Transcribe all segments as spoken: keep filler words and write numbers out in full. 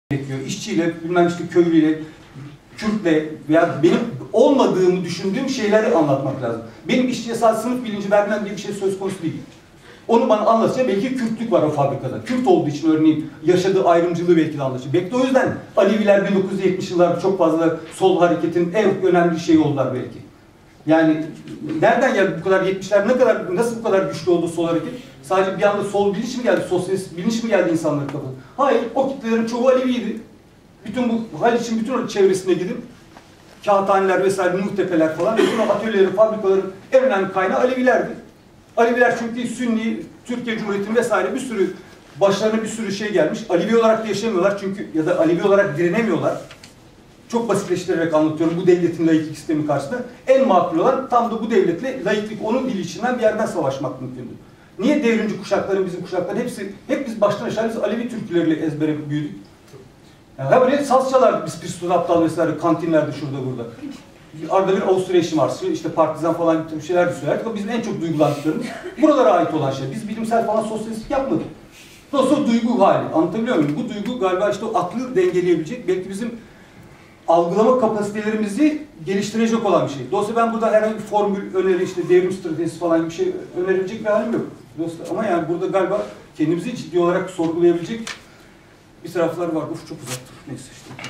gerekiyor. İşçiyle, bilmem işte köylüyle, Kürtle veya benim olmadığımı düşündüğüm şeyleri anlatmak lazım. Benim işçiye sadece sınıf bilinci vermem diye bir şey söz konusu değil. Onu bana anlatacak, belki Kürtlük var o fabrikada. Kürt olduğu için örneğin yaşadığı ayrımcılığı belki de anlatacak. Belki de o yüzden Aleviler bin dokuz yüz yetmiş yıllarda çok fazla sol hareketin en önemli şeyi oldular belki. Yani nereden geldi bu kadar yetmişler, ne kadar, nasıl bu kadar güçlü oldu sol hareket? Sadece bir anda sol bilinç mi geldi, sosyalist bilinç mi geldi insanların kafasına? Hayır, o kitlelerin çoğu Aleviydi. Bütün bu Haliç'in bütün o çevresine gidin, kağıthaneler vesaire, Nuhtepeler falan, bütün o atölyelerin, fabrikaların en önemli kaynağı Alevilerdi. Aleviler çünkü Sünni, Türkiye Cumhuriyeti'nin vesaire bir sürü, başlarına bir sürü şey gelmiş. Alevi olarak da yaşamıyorlar çünkü, ya da Alevi olarak direnemiyorlar. Çok basitleştirerek anlatıyorum bu devletin laiklik sistemi karşısında. En makul olan tam da bu devletle laiklik, onun dili içinden bir yerden savaşmak mümkündü. Niye devrimci kuşakların, bizim kuşakların hepsi, hep biz baştan aşağı biz Alevi türküleriyle ezbere büyüdük. Yani ha böyle saz çalardık biz Piston Aptal vesaire kantinlerde şurada burada. Arada bir Avusturya eşi marşı, işte partizan falan bir şeyler söylerdik. Bizim en çok duygulandıklarımız buralara ait olan şey. Biz bilimsel falan sosyalistlik yapmadık. Dolayısıyla duygu hali. Anlatabiliyor muyum? Bu duygu galiba işte o aklı dengeleyebilecek, belki bizim algılama kapasitelerimizi geliştirecek olan bir şey. Dolayısıyla ben burada herhangi bir formül, öneri, işte devrim stratejisi falan bir şey önerecek bir halim yok. Dolayısıyla ama yani burada galiba kendimizi ciddi olarak sorgulayabilecek bir taraflar var. Uf çok uzaktır. Neyse işte.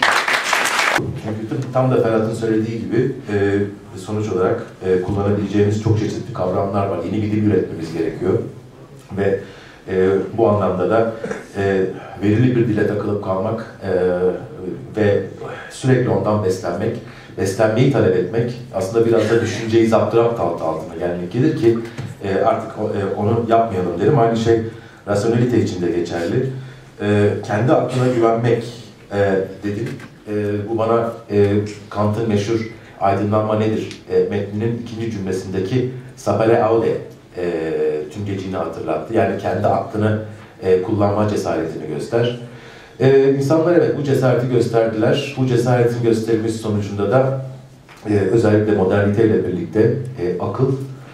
Çünkü tam da Ferhat'ın söylediği gibi e, sonuç olarak e, kullanabileceğimiz çok çeşitli kavramlar var. Yeni bir dil üretmemiz gerekiyor. Ve e, bu anlamda da e, verili bir dile takılıp kalmak e, ve sürekli ondan beslenmek, beslenmeyi talep etmek aslında biraz da düşünceyi zaptırapt altına gelmek gelir ki e, artık e, onu yapmayalım derim. Aynı şey rasyonelite için de geçerli. E, kendi aklına güvenmek e, dedim. E, bu bana e, Kant'ın meşhur aydınlanma nedir e, metninin ikinci cümlesindeki sapere aude e, tümgeciğini hatırlattı. Yani kendi aklını e, kullanma cesaretini göster. E, insanlar evet bu cesareti gösterdiler. Bu cesaretin gösterilmesi sonucunda da e, özellikle moderniteyle birlikte e, akıl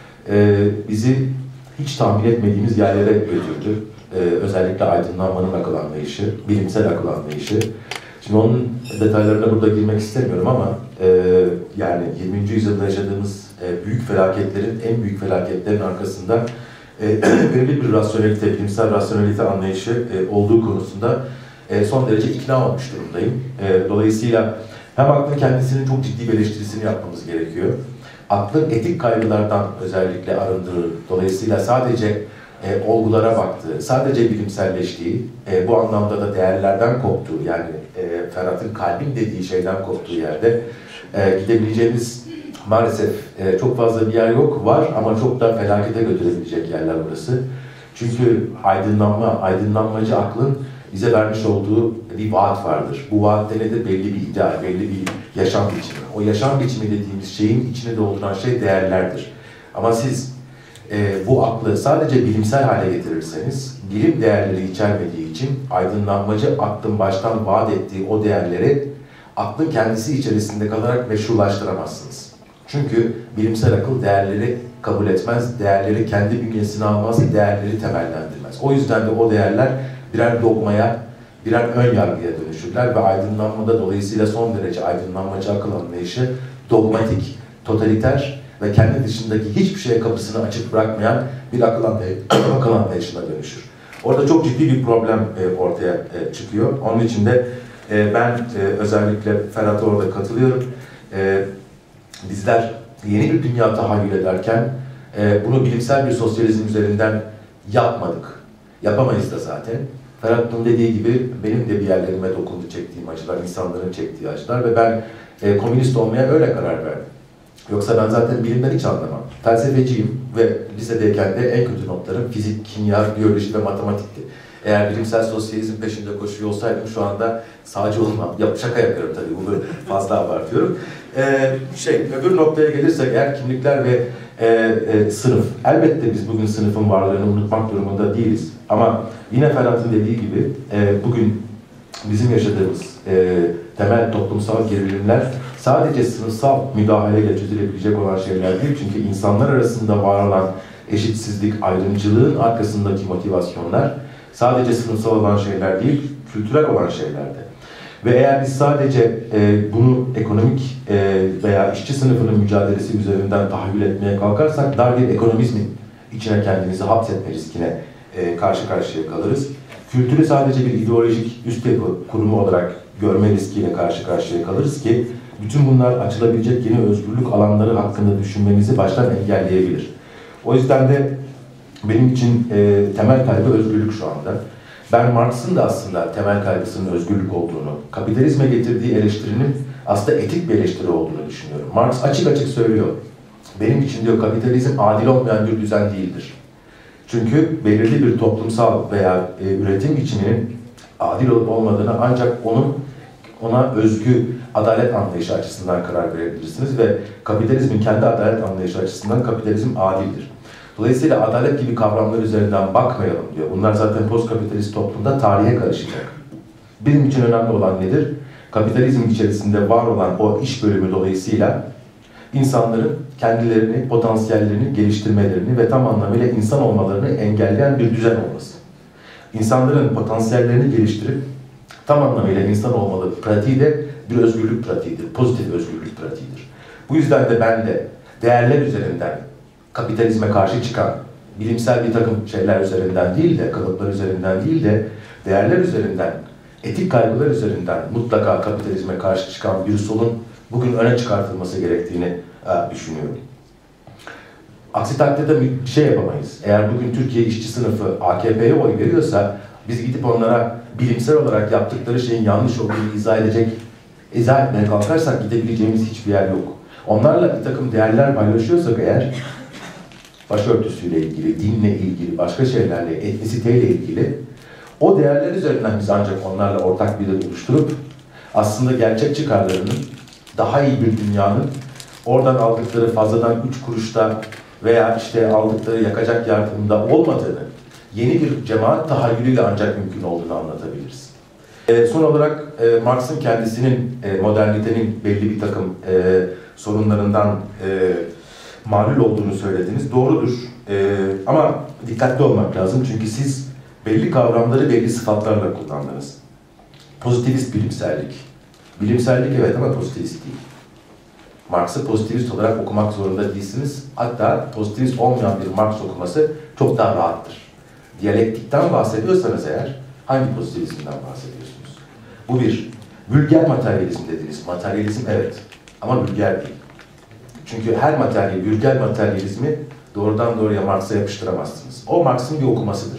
e, bizi hiç tahmin etmediğimiz yerlere götürdü. E, özellikle aydınlanmanın akıl anlayışı, bilimsel akıl anlayışı. Şimdi onun detaylarına burada girmek istemiyorum ama e, yani yirminci yüzyılda yaşadığımız e, büyük felaketlerin, en büyük felaketlerin arkasında e, belirli bir rasyonelite, bilimsel rasyonelite anlayışı e, olduğu konusunda e, son derece ikna olmuş durumdayım. E, dolayısıyla hem aklın kendisinin çok ciddi bir eleştirisini yapmamız gerekiyor. Aklın etik kaygılardan özellikle arındırır. Dolayısıyla sadece E, olgulara baktığı, sadece bilimselleştiği, e, bu anlamda da değerlerden koptuğu, yani e, Ferhat'ın kalbin dediği şeyden koptuğu yerde e, gidebileceğimiz maalesef e, çok fazla bir yer yok, var ama çok da felakete götürebilecek yerler burası. Çünkü aydınlanma, aydınlanmacı aklın bize vermiş olduğu bir vaat vardır. Bu vaatte nedir? Belli bir ideal, belli bir yaşam biçimi. O yaşam biçimi dediğimiz şeyin içine dolduran şey değerlerdir. Ama siz E, bu aklı sadece bilimsel hale getirirseniz, bilim değerleri içermediği için aydınlanmacı aklın baştan vaat ettiği o değerleri aklın kendisi içerisinde kalarak meşrulaştıramazsınız. Çünkü bilimsel akıl değerleri kabul etmez, değerleri kendi bünyesine almaz, değerleri temellendirmez. O yüzden de o değerler birer dogmaya, birer ön yargıya dönüşürler ve aydınlanmada dolayısıyla son derece aydınlanmacı akıl anlayışı dogmatik, totaliter ve kendi dışındaki hiçbir şeye kapısını açık bırakmayan bir akıl, anlay akıl anlayışına dönüşür. Orada çok ciddi bir problem e, ortaya e, çıkıyor. Onun için de e, ben e, özellikle Ferhat'a orada katılıyorum. E, bizler yeni bir dünya tahayyül ederken e, bunu bilimsel bir sosyalizm üzerinden yapmadık. Yapamayız da zaten. Ferhat'ın dediği gibi benim de bir yerlerime dokundu çektiğim acılar, insanların çektiği acılar ve ben e, komünist olmaya öyle karar verdim. Yoksa ben zaten bilimden hiç anlamam. Felsefeciyim ve lisedeyken de en kötü notlarım fizik, kimya, biyoloji ve matematikti. Eğer bilimsel sosyalizm peşinde koşuyor olsaydım şu anda sağcı olmam. Ya, şaka yapıyorum tabii, bu böyle fazla abartıyorum. Ee, şey, öbür noktaya gelirsek eğer kimlikler ve e, e, sınıf. Elbette biz bugün sınıfın varlığını unutmak durumunda değiliz. Ama yine Ferhat'ın dediği gibi e, bugün bizim yaşadığımız e, temel toplumsal gerilimler sadece sınıfsal müdahaleyle çözülebilecek olan şeyler değil. Çünkü insanlar arasında var olan eşitsizlik, ayrımcılığın arkasındaki motivasyonlar sadece sınıfsal olan şeyler değil, kültürel olan şeylerde. Ve eğer biz sadece e, bunu ekonomik e, veya işçi sınıfının mücadelesi üzerinden tahayyül etmeye kalkarsak dar bir ekonomizmin içine kendimizi hapsetme riskine e, karşı karşıya kalırız. Kültürü sadece bir ideolojik üst yapı kurumu olarak görme riskiyle karşı karşıya kalırız ki bütün bunlar açılabilecek yeni özgürlük alanları hakkında düşünmemizi baştan engelleyebilir. O yüzden de benim için e, temel kaygı özgürlük şu anda. Ben Marx'ın da aslında temel kaygısının özgürlük olduğunu, kapitalizme getirdiği eleştirinin aslında etik bir eleştiri olduğunu düşünüyorum. Marx açık açık söylüyor. Benim için diyor kapitalizm adil olmayan bir düzen değildir. Çünkü belirli bir toplumsal veya e, üretim biçiminin adil olup olmadığını ancak onun ona özgü adalet anlayışı açısından karar verebilirsiniz ve kapitalizmin kendi adalet anlayışı açısından kapitalizm adildir. Dolayısıyla adalet gibi kavramlar üzerinden bakmayalım diyor. Bunlar zaten postkapitalist toplumda tarihe karışacak. Bizim için önemli olan nedir? Kapitalizm içerisinde var olan o iş bölümü dolayısıyla insanların kendilerini, potansiyellerini geliştirmelerini ve tam anlamıyla insan olmalarını engelleyen bir düzen olması. İnsanların potansiyellerini geliştirip tam anlamıyla insan olmaları pratiği de bir özgürlük pratiğidir, pozitif özgürlük pratiğidir. Bu yüzden de ben de değerler üzerinden kapitalizme karşı çıkan, bilimsel bir takım şeyler üzerinden değil de, kalıplar üzerinden değil de, değerler üzerinden, etik kaygılar üzerinden mutlaka kapitalizme karşı çıkan bir solun bugün öne çıkartılması gerektiğini e, düşünüyorum. Aksi takdirde bir şey yapamayız. Eğer bugün Türkiye işçi sınıfı A K P'ye oy veriyorsa, biz gidip onlara bilimsel olarak yaptıkları şeyin yanlış olduğunu izah edecek, izah etmeye kalkarsak gidebileceğimiz hiçbir yer yok. Onlarla bir takım değerler paylaşıyorsak eğer, başörtüsüyle ilgili, dinle ilgili, başka şeylerle, etnisiteyle ilgili, o değerler üzerinden biz ancak onlarla ortak bir dil oluşturup aslında gerçek çıkarlarının, daha iyi bir dünyanın, oradan aldıkları fazladan üç kuruşta veya işte aldıkları yakacak yardımda olmadığını, yeni bir cemaat tahayyülüyle ancak mümkün olduğunu anlatabiliriz. E, son olarak e, Marx'ın kendisinin e, modernitenin belli bir takım e, sorunlarından e, mağlul olduğunu söylediniz. Doğrudur. E, ama dikkatli olmak lazım çünkü siz belli kavramları belli sıfatlarla kullandınız. Pozitivist bilimsellik. Bilimsellik evet ama pozitivist değil. Marx'ı pozitivist olarak okumak zorunda değilsiniz. Hatta pozitivist olmayan bir Marx okuması çok daha rahattır. Diyalektikten bahsediyorsanız eğer, hangi pozitivizmden bahsediyorsunuz? Bu bir. Vulger materyalizm dediniz. Materyalizm evet ama vulger değil. Çünkü her materyal, vulger materyalizmi doğrudan doğruya Marx'a yapıştıramazsınız. O Marx'ın bir okumasıdır.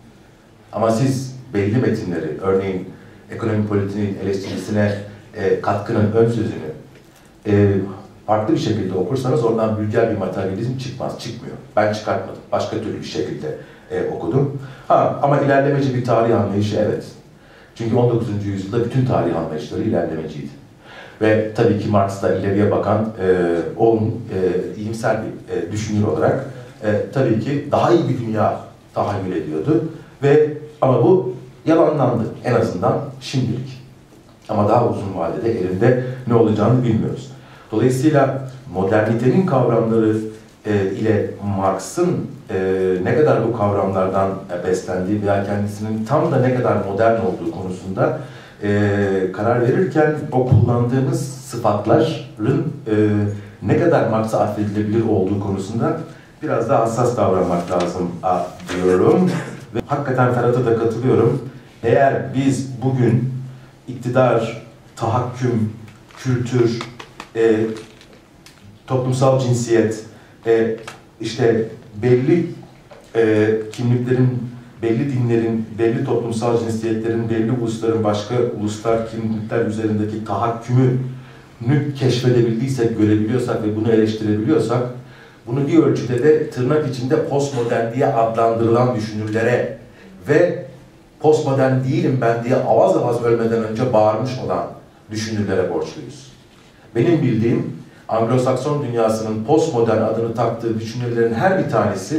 Ama siz belli metinleri, örneğin ekonomi politiğinin eleştirisine e, katkının ön sözünü e, farklı bir şekilde okursanız oradan vulger bir materyalizm çıkmaz, çıkmıyor. Ben çıkartmadım, başka türlü bir şekilde e, okudum. Ha, ama ilerlemeci bir tarih anlayışı evet. Çünkü on dokuzuncu yüzyılda bütün tarih anlayışları ilerlemeciydi. Ve tabii ki Marx da ileriye bakan, e, onun e, iyimser bir e, düşünür olarak e, tabii ki daha iyi bir dünya tahayyül ediyordu. Ve ama bu yalanlandı en azından şimdilik. Ama daha uzun vadede elinde ne olacağını bilmiyoruz. Dolayısıyla modernitenin kavramları e, ile Marx'ın e, ne kadar bu kavramlardan e, beslendiği veya kendisinin tam da ne kadar modern olduğu konusunda e, karar verirken o kullandığımız sıfatların e, ne kadar Marx'a atfedilebilir olduğu konusunda biraz daha hassas davranmak lazım diyorum. Ve hakikaten Ferhat'a da katılıyorum. Eğer biz bugün iktidar, tahakküm, kültür, e, toplumsal cinsiyet, e, işte belli e, kimliklerin, belli dinlerin, belli toplumsal cinsiyetlerin, belli ulusların başka uluslar, kimlikler üzerindeki tahakkümünü keşfedebildiysek, görebiliyorsak ve bunu eleştirebiliyorsak, bunu bir ölçüde de tırnak içinde postmodern diye adlandırılan düşünürlere ve postmodern değilim ben diye avaz avaz ölmeden önce bağırmış olan düşünürlere borçluyuz. Benim bildiğim Anglo-Sakson dünyasının postmodern adını taktığı düşünürlerin her bir tanesi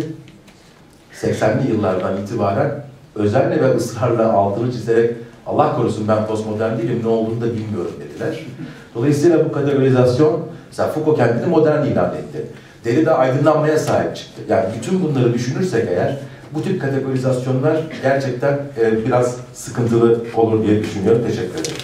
seksenli yıllardan itibaren özenle ve ısrarla altını çizerek Allah korusun ben postmodern değilim, ne olduğunu da bilmiyorum dediler. Dolayısıyla bu kategorizasyon, mesela Foucault kendini modern ilan etti. Derrida aydınlanmaya sahip çıktı. Yani bütün bunları düşünürsek eğer, bu tip kategorizasyonlar gerçekten e, biraz sıkıntılı olur diye düşünüyorum. Teşekkür ederim.